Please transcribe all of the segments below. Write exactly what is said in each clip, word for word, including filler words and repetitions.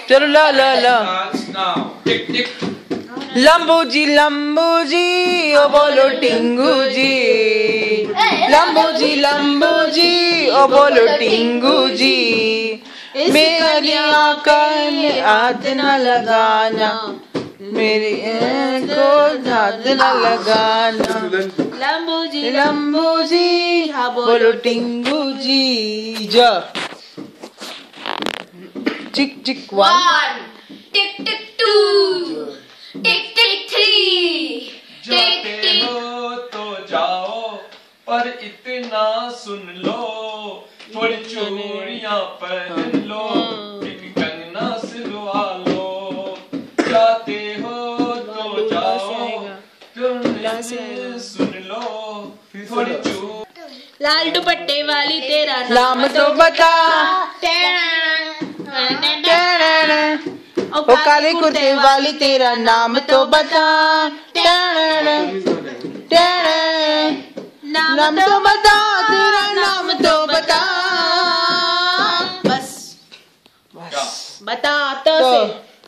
चलो ला ला ला। टिक टिक। लंबू जी लंबू जी ओ बोलो टिंगू जी, लंबू जी लंबू जी ओ बोलो टिंगू जी, मेरी आंखें हाथ न लगाना, मेरी को हाथ न लगाना, लंबू जी लंबू जी बोलो टिंगू जी। जा tick tick one, tick tick two, tick tick three, जाते हो तो जाओ पर इतना सुन लो, थोड़ी चूड़ियां पहन लो, एक कंगना सिलवा लो। जाते हो तो जाओ सुन लो, थोड़ी चूड़। लाल दुपट्टे वाली तेरा नाम तो बता, ओ काले कुर्ते वाली तेरा नाम तो बता, नाम तो बता, तेरा नाम तो बता। बस बस बता तो से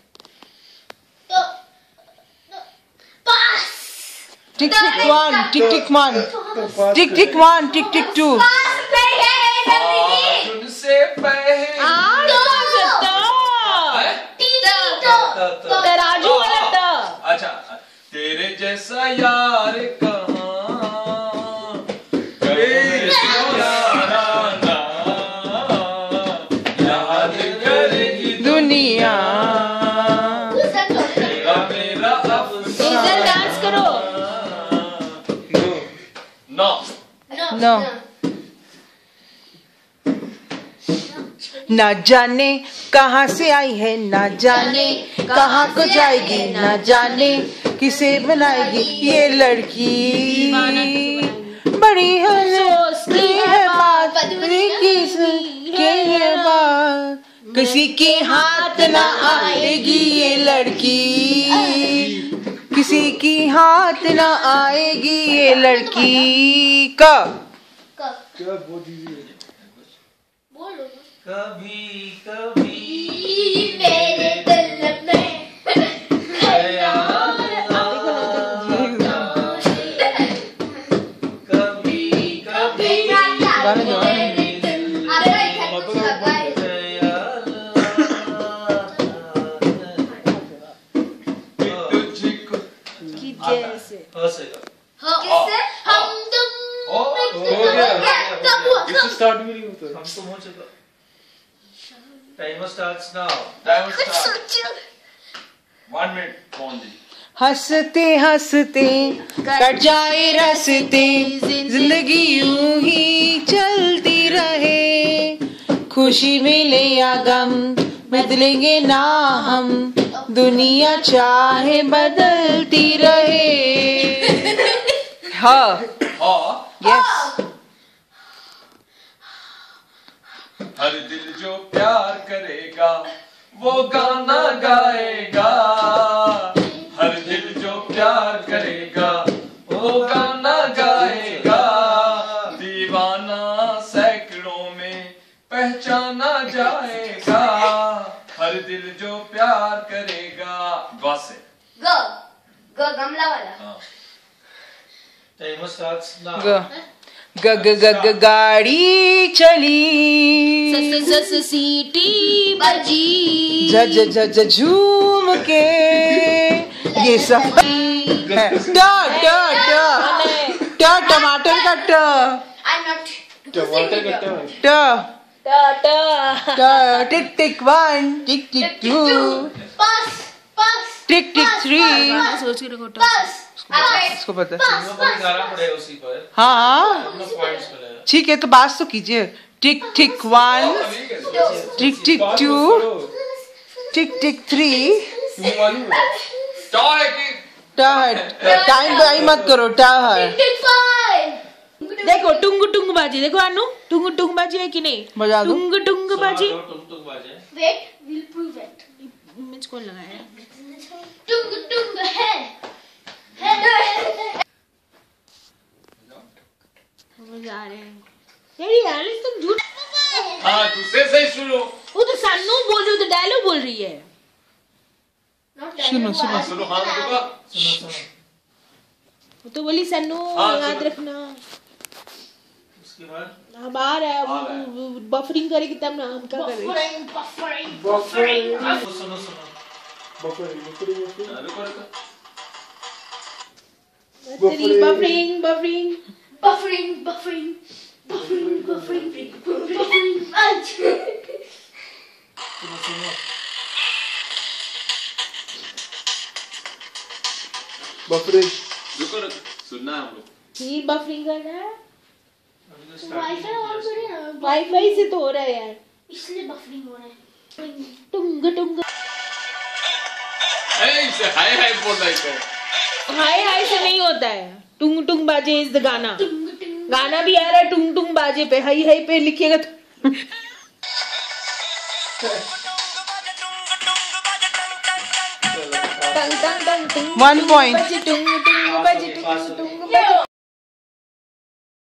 tick tick one, tick tick one, tick tick one, tick tick two. उनसे पहले तराजू वाला त। अच्छा, तेरे जैसा यार कहाँ, तेरे याराना याद करेगी दुनिया, तेरा मेरा अफसाना। डांस करो। नो नो ना जाने कहाँ से आई है, ना जाने कहाँ को जाएगी, ना जाने किसे बनाएगी ये लड़की। बड़ी हंसती है बात, के ये बात किसी के हाथ ना आएगी ये लड़की, किसी की हाथ ना आएगी ये लड़की। का कभी कभी मेरे दिल में ख्याल आता, कभी कभी गाने दो। तुझको जैसे किससे हम तुम हो गया कब हुआ कब स्टार्ट भी नहीं होता, हम तो हो चुका। Timer starts now, timer start. One minute phone दी। हंसते हंसते कट जाए रास्ते, जिंदगी यूं ही चलती रहे, खुशी मिले या गम बदलेंगे ना हम, दुनिया चाहे बदलती रहे। हाँ हाँ, यस। हर दिल जो प्यार करेगा वो गाना गाएगा, हर दिल जो प्यार करेगा वो गाना गाएगा, दीवाना सैकड़ों में पहचाना जाएगा, हर दिल जो प्यार करेगा। गा से गो गो गमला वाला। Timer starts now. ग ग ग ग गाड़ी चली, सस सस सीटी बजी, झ झ झ झ झूम के ये सफर है। ट ट ट ट टमाटर का ट, आई एम नॉट टमाटर का ट टा ट tick tick one, tick tick two, पास पास टिक टिक थ्री। सोच के रखो। पास इसको पता है। गाना पड़ेगा उसी पर। हाँ अपना पॉइंट्स मिलेगा। ठीक है, तो बात तो कीजिए। Tick tick one, tick tick two, tick tick three. Time बाई मत करो। टाइम देखो टुंग टुंग बाजी, देखो अनु टुंग टुंग बाजी है कि नहीं? बजा दो। टुंग टुंग बाजी। टुंग टुंग बाजे। Wait will prove it. Image कौन लगाया? टुंग टुंग है है जा रहे हैं यार, यार तुम झूठ। हाँ, दूसरे से ही शुरू। वो तो सानू बोल रही हो, तो डायलॉग बोल रही रही है। Not सुनो, सुनो, सुनो हाँ रुको सुनो सुनो वो तो बोली सन्नू हाँ, याद सुनो। रखना। उसके बाद अब आ रहा है, आ रहा है। वो बफरिंग करेगी तब ना हम क्या करें। Buffering, buffering, buffering. सुनो सुनो बफरिंग बफरिंग बफरिंग हाँ, रुको रुको buffering buffering buffering Buffering, buffering, buffering, buffering, buffering. सुनो सुनो बफरिंग रुको रुको सुनना है हम लोग फिर बफरिंग करना है। अभी तो वाईफाई ऑन स्टार्टिंग करिए ना। वाईफाई से तो हो रहा है यार। इसलिए बफरिंग हो रहा है। टुंग टुंग ए इसे हाय हाय बोल रहा है तो हाय हाय से नहीं होता है। टुंग टुंग बाजे इज द गाना। टुंग टुंग गाना भी आ रहा है टुंग टुंग बाजे पे। हाई हाई पे लिखिएगा तो टंग टंग टंग टुंग One point. बजे टुंग टुंग बजे टुंग टुंग बजे।